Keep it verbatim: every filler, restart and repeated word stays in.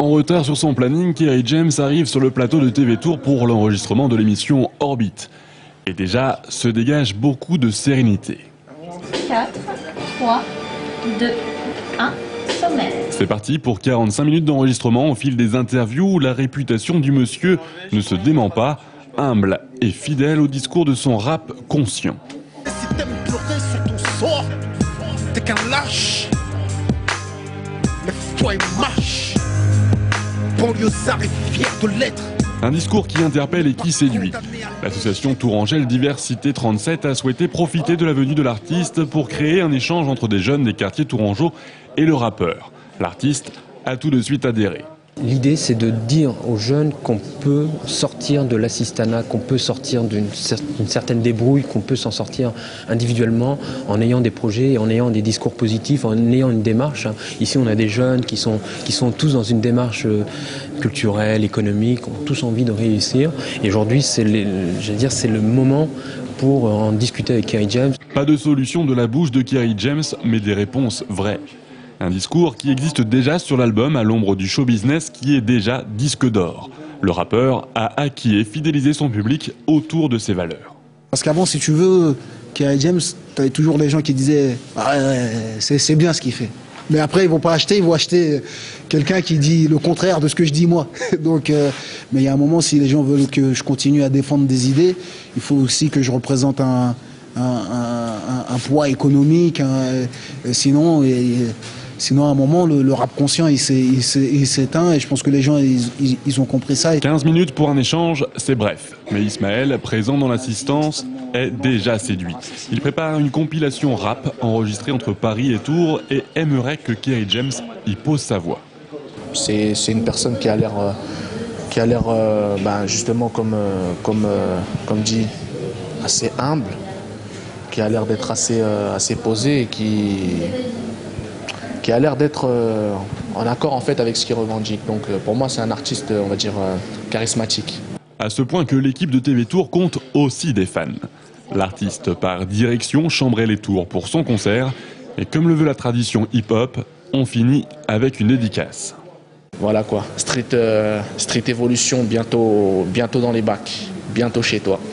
En retard sur son planning, Kerry James arrive sur le plateau de T V Tour pour l'enregistrement de l'émission Orbit. Et déjà, se dégage beaucoup de sérénité. quatre, trois, deux, un, sommaire. C'est parti pour quarante-cinq minutes d'enregistrement au fil des interviews où la réputation du monsieur ne se dément pas, humble et fidèle au discours de son rap conscient. Si t'aimes pleurer sur ton sort, t'es qu'un lâche. Lève-toi et marche. Banlieusard est fier de l'être. Un discours qui interpelle et qui séduit. L'association Tourangelle Diversité trente-sept a souhaité profiter de la venue de l'artiste pour créer un échange entre des jeunes des quartiers tourangeaux et le rappeur. L'artiste a tout de suite adhéré. L'idée, c'est de dire aux jeunes qu'on peut sortir de l'assistanat, qu'on peut sortir d'une certaine débrouille, qu'on peut s'en sortir individuellement en ayant des projets, en ayant des discours positifs, en ayant une démarche. Ici, on a des jeunes qui sont, qui sont tous dans une démarche culturelle, économique, ont tous envie de réussir. Et aujourd'hui, c'est le moment pour en discuter avec Kerry James. Pas de solution de la bouche de Kerry James, mais des réponses vraies. Un discours qui existe déjà sur l'album À l'ombre du show business qui est déjà disque d'or. Le rappeur a acquis et fidélisé son public autour de ses valeurs. Parce qu'avant, si tu veux, Kerry James, tu avais toujours des gens qui disaient ah, ouais, c'est bien ce qu'il fait. Mais après, ils vont pas acheter, ils vont acheter quelqu'un qui dit le contraire de ce que je dis moi. Donc, euh, mais il y a un moment, si les gens veulent que je continue à défendre des idées, il faut aussi que je représente un, un, un, un poids économique. Un, sinon... Et, Sinon, à un moment, le, le rap conscient, il s'éteint et je pense que les gens, ils, ils, ils ont compris ça. quinze minutes pour un échange, c'est bref. Mais Ismaël, présent dans l'assistance, est déjà séduit. Il prépare une compilation rap enregistrée entre Paris et Tours et aimerait que Kerry James y pose sa voix. C'est une personne qui a l'air, euh, qui a l'air euh, ben justement, comme, euh, comme, euh, comme dit, assez humble, qui a l'air d'être assez, euh, assez posé et qui... qui a l'air d'être euh, en accord en fait avec ce qu'il revendique. Donc euh, pour moi c'est un artiste, on va dire, euh, charismatique. À ce point que l'équipe de T V Tour compte aussi des fans. L'artiste part direction Chambray-les-Tours pour son concert et comme le veut la tradition hip-hop, on finit avec une dédicace. Voilà quoi, Street, euh, Street Evolution bientôt, bientôt dans les bacs, bientôt chez toi.